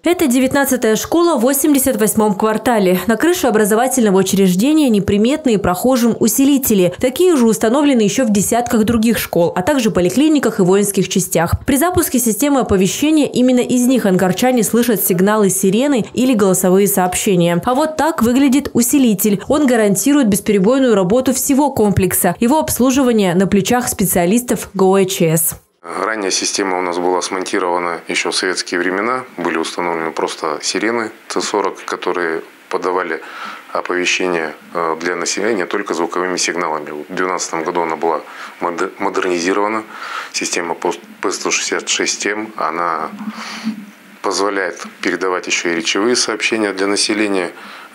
Это 19-я школа в 88-м квартале. На крыше образовательного учреждения неприметные прохожим усилители. Такие же установлены еще в десятках других школ, а также поликлиниках и воинских частях. При запуске системы оповещения именно из них ангарчане слышат сигналы сирены или голосовые сообщения. А вот так выглядит усилитель. Он гарантирует бесперебойную работу всего комплекса. Его обслуживание на плечах специалистов ГОЭЧС. Ранее система у нас была смонтирована еще в советские времена. Были установлены просто сирены Ц-40, которые подавали оповещение для населения только звуковыми сигналами. В 2012 году она была модернизирована. Система П-166М, она позволяет передавать еще и речевые сообщения для населения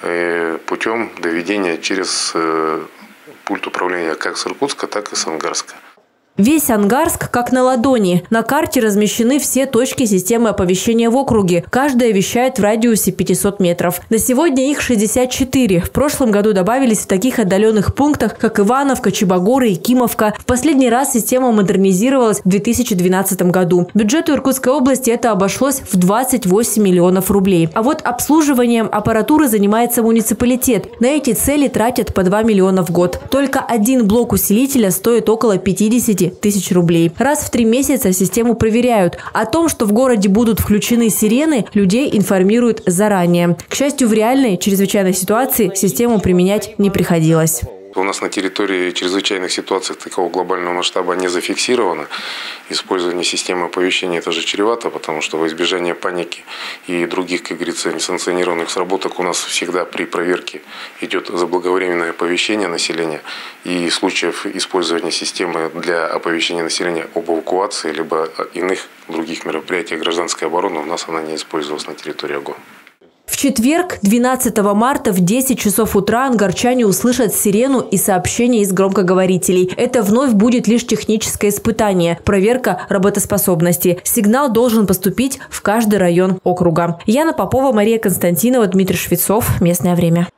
путем доведения через пульт управления как с Иркутска, так и с Ангарска. Весь Ангарск как на ладони. На карте размещены все точки системы оповещения в округе. Каждая вещает в радиусе 500 метров. На сегодня их 64. В прошлом году добавились в таких отдаленных пунктах, как Ивановка, Чебогоры и Кимовка. В последний раз система модернизировалась в 2012 году. Бюджету Иркутской области это обошлось в 28 миллионов рублей. А вот обслуживанием аппаратуры занимается муниципалитет. На эти цели тратят по 2 миллиона в год. Только один блок усилителя стоит около 50 тысяч рублей. Раз в 3 месяца систему проверяют. О том, что в городе будут включены сирены, людей информируют заранее. К счастью, в реальной чрезвычайной ситуации систему применять не приходилось. У нас на территории чрезвычайных ситуаций такого глобального масштаба не зафиксировано. Использование системы оповещения это же чревато, потому что во избежание паники и других, как говорится, несанкционированных сработок у нас всегда при проверке идет заблаговременное оповещение населения. И случаев использования системы для оповещения населения об эвакуации либо иных других мероприятий гражданской обороны у нас она не использовалась на территории ОГО. В четверг, 12 марта в 10 часов утра ангарчане услышат сирену и сообщение из громкоговорителей. Это вновь будет лишь техническое испытание – проверка работоспособности. Сигнал должен поступить в каждый район округа. Яна Попова, Мария Константинова, Дмитрий Швецов. Местное время.